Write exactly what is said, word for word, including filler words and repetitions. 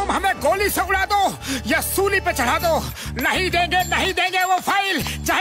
तुम हमें गोली से उड़ा दो या सूली पे चढ़ा दो, नहीं देंगे नहीं देंगे वो फाइल।